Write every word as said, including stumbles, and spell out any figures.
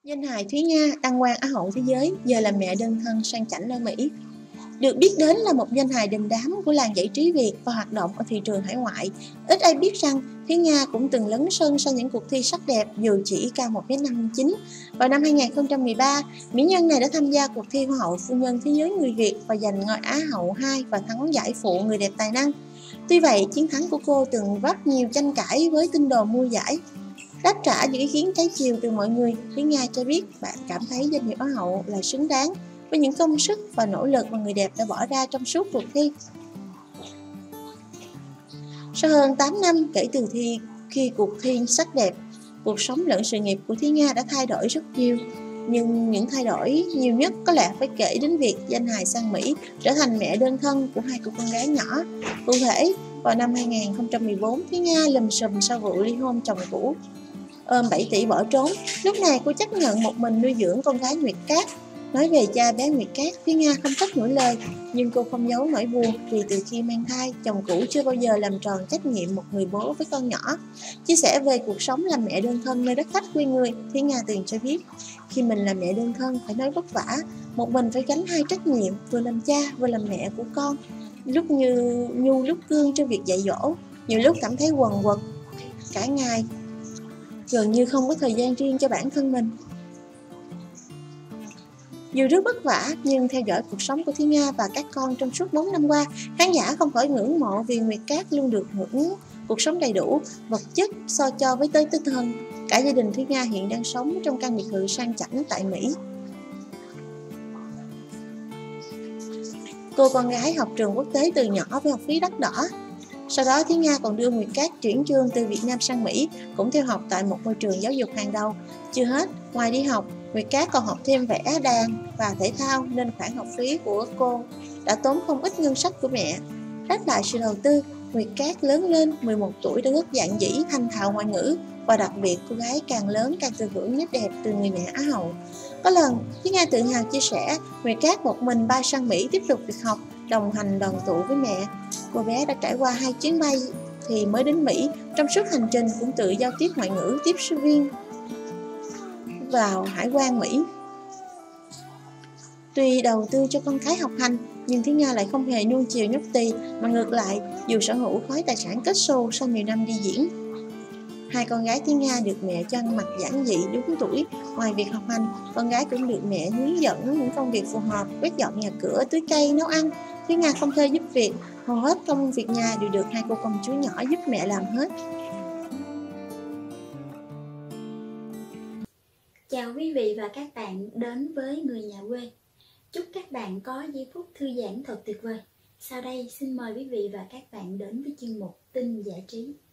Danh hài Thúy Nga, đăng quang Á hậu thế giới, giờ là mẹ đơn thân sang chảnh ở Mỹ. Được biết đến là một danh hài đình đám của làng giải trí Việt và hoạt động ở thị trường hải ngoại. Ít ai biết rằng Thúy Nga cũng từng lấn sân sang những cuộc thi sắc đẹp dù chỉ cao một mét năm mươi chín. Vào năm hai nghìn không trăm mười ba, mỹ nhân này đã tham gia cuộc thi Hoa hậu Phu nhân Thế giới người Việt và giành ngôi Á hậu hai và thắng giải phụ người đẹp tài năng. Tuy vậy, chiến thắng của cô từng vấp nhiều tranh cãi với tin đồn mua giải. Đáp trả những ý kiến trái chiều từ mọi người, Thúy Nga cho biết bạn cảm thấy danh hiệu Á hậu là xứng đáng với những công sức và nỗ lực mà người đẹp đã bỏ ra trong suốt cuộc thi. Sau hơn tám năm kể từ thi khi cuộc thi sắc đẹp, cuộc sống lẫn sự nghiệp của Thúy Nga đã thay đổi rất nhiều. Nhưng những thay đổi nhiều nhất có lẽ phải kể đến việc danh hài sang Mỹ trở thành mẹ đơn thân của hai cô con gái nhỏ. Cụ thể, vào năm hai nghìn không trăm mười bốn, Thúy Nga lùm xùm sau vụ ly hôn chồng cũ, ôm bảy tỷ bỏ trốn. Lúc này cô chấp nhận một mình nuôi dưỡng con gái Nguyệt Cát. Nói về cha bé Nguyệt Cát, Thúy Nga không cất nổi lời, nhưng cô không giấu nỗi buồn vì từ khi mang thai, chồng cũ chưa bao giờ làm tròn trách nhiệm một người bố với con nhỏ. Chia sẻ về cuộc sống làm mẹ đơn thân nơi đất khách quê người, Thúy Nga từng cho biết, khi mình là mẹ đơn thân phải nói vất vả, một mình phải gánh hai trách nhiệm, vừa làm cha vừa làm mẹ của con. Lúc như nhu lúc cương trong việc dạy dỗ, nhiều lúc cảm thấy quần quật cả ngày, gần như không có thời gian riêng cho bản thân mình. Dù rất vất vả, nhưng theo dõi cuộc sống của Thúy Nga và các con trong suốt bốn năm qua, khán giả không khỏi ngưỡng mộ vì Nguyệt Cát luôn được hưởng cuộc sống đầy đủ, vật chất so cho với tới tinh thần. Cả gia đình Thúy Nga hiện đang sống trong căn biệt thự sang chảnh tại Mỹ. Cô con gái học trường quốc tế từ nhỏ với học phí đắt đỏ. Sau đó Thúy Nga còn đưa Nguyệt Cát chuyển trường từ Việt Nam sang Mỹ, cũng theo học tại một môi trường giáo dục hàng đầu. Chưa hết, ngoài đi học, Nguyệt Cát còn học thêm vẽ, đàn và thể thao nên khoản học phí của cô đã tốn không ít ngân sách của mẹ. Đáp lại sự đầu tư, Nguyệt Cát lớn lên mười một tuổi đã rất dạn dĩ, thành thạo ngoại ngữ và đặc biệt cô gái càng lớn càng thừa hưởng nét đẹp từ người mẹ Á hậu. Có lần, Thúy Nga tự hào chia sẻ, Nguyệt Cát một mình bay sang Mỹ tiếp tục việc học, đồng hành đoàn tụ với mẹ. Cô bé đã trải qua hai chuyến bay thì mới đến Mỹ, trong suốt hành trình cũng tự giao tiếp ngoại ngữ tiếp sinh viên vào hải quan Mỹ. Tuy đầu tư cho con cái học hành, nhưng Thúy Nga lại không hề nuông chiều nhóc tì, mà ngược lại, dù sở hữu khối tài sản kết xù sau nhiều năm đi diễn. Hai con gái Thúy Nga được mẹ cho ăn mặc giản dị đúng tuổi. Ngoài việc học hành, con gái cũng được mẹ hướng dẫn những công việc phù hợp, quét dọn nhà cửa, tưới cây, nấu ăn. Thúy Nga không thuê giúp việc, hầu hết công việc nhà đều được hai cô công chúa nhỏ giúp mẹ làm hết. Chào quý vị và các bạn đến với Người Nhà Quê. Chúc các bạn có giây phút thư giãn thật tuyệt vời. Sau đây xin mời quý vị và các bạn đến với chuyên mục tin giải trí.